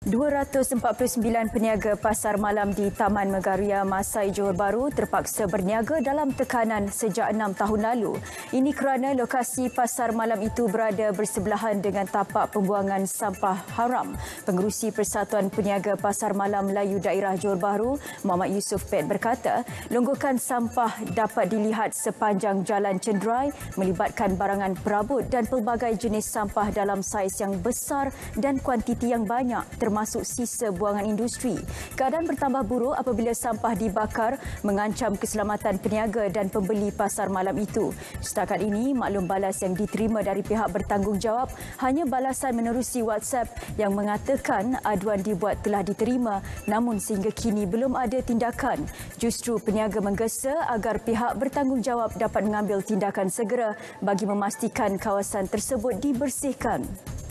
249 peniaga pasar malam di Taman Megaria Masai Johor Bahru terpaksa berniaga dalam tekanan sejak 6 tahun lalu. Ini kerana lokasi pasar malam itu berada bersebelahan dengan tapak pembuangan sampah haram. Pengerusi Persatuan Peniaga Pasar Malam Melayu Daerah Johor Bahru, Muhammad Yusof Pet berkata, longgokan sampah dapat dilihat sepanjang Jalan Cenderai melibatkan barangan perabot dan pelbagai jenis sampah dalam saiz yang besar dan kuantiti yang banyak, termasuk sisa buangan industri. Keadaan bertambah buruk apabila sampah dibakar mengancam keselamatan peniaga dan pembeli pasar malam itu. Setakat ini, maklum balas yang diterima dari pihak bertanggungjawab hanya balasan menerusi WhatsApp yang mengatakan aduan dibuat telah diterima, namun sehingga kini belum ada tindakan. Justru peniaga menggesa agar pihak bertanggungjawab dapat mengambil tindakan segera bagi memastikan kawasan tersebut dibersihkan.